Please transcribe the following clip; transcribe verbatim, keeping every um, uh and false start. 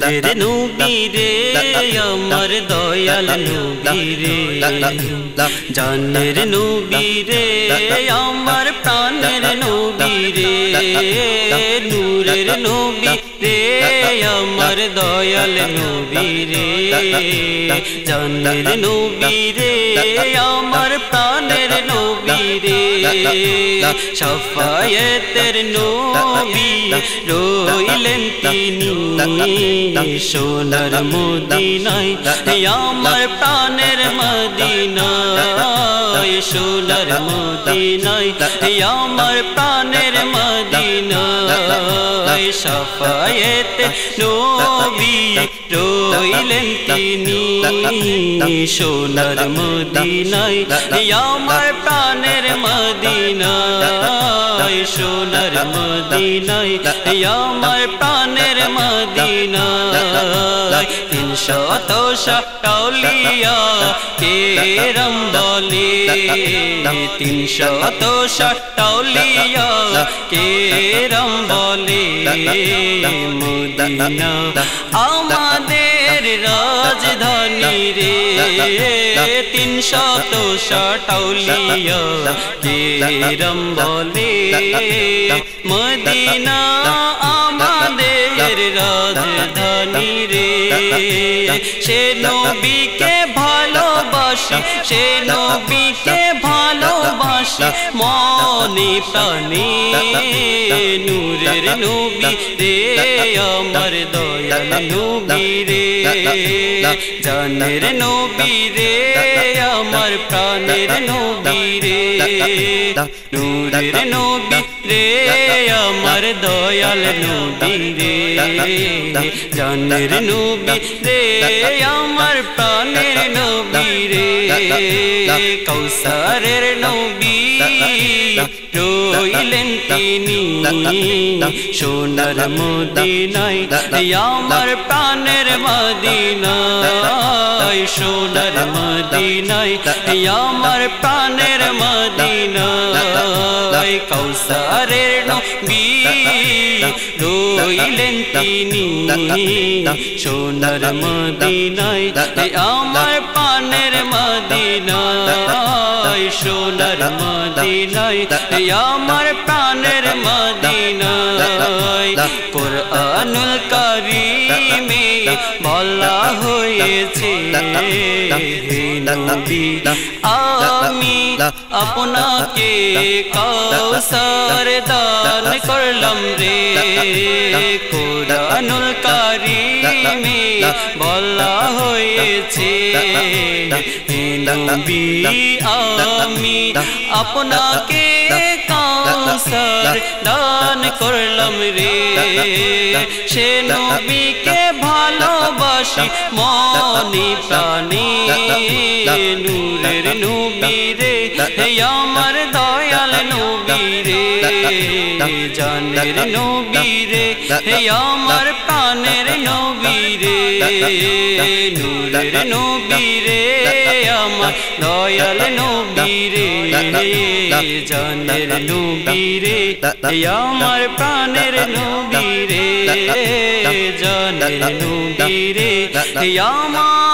নূরের নবী রে আমার দয়াল নবী রে জানের নবী রে আমার প্রাণের নবী রে নূরের নবী রে আমার দয়াল নবী রে জানের নবী রে আমার প্রাণের নবী রে শাফায়েতের নবী রইলেন তিনি সোনার মদিনায় আমার প্রাণের মদিনায় সোনার মদিনায় আমার প্রাণের মদিনায় শাফায়েতের নবী রইলেন তিনি সোনার মদিনায় আমার প্রাণের মদিনায় সোনার মদিনায় আমার প্রাণের মদিনায় তিনশত ষাটলিয়া কেরম বলে তিনশত ষাটলিয়া কেরম বলে মদিনা আমাদের রাজধানী রে তিনশত ষাটলিয়া কেরম বলে মদিনা আমাদের রাজধানী রে সে নবীকে ভালোবাসি সে নবীকে ভালোবাসি মনে প্রাণে নূরের নবী রে আমার দয়াল নবী রে জানের নবী রে আমার প্রাণের নবী রে নূরের নবী রে আমার দয়াল নবী রে জানের নবী রে আমার প্রাণের নবী রে কৌসারের নবী রইলেন তিনি সোনার মদিনায় আমার প্রাণের মদিনায় সোনার মদিনায় আমার প্রাণের মদিনায় কৌসারের নবী রইলেন তিনি সোনার মদিনায় আমার প্রাণের মদিনায় সোনার মদিনায় আমার প্রাণের মদিনায় কুরআনুল কারীমে বলা হয়েছে হে নবী আমি আপনাকে কৌসার দান করলাম রে কুরআনুল কারীমে বলা হয়েছে হে নবী আমি আপনাকে কৌসার দান করলাম রে সে নবীকে ভালোবাসি মনে প্রাণে নূরের নবী রে আমার দয়াল নবী রে জানের নবী রে আমার প্রাণের নবী রে নূরের নবী রে আমার দয়াল নবী রে জানের নবী রে আমার প্রাণের নবী রে জানের নবী রে আমার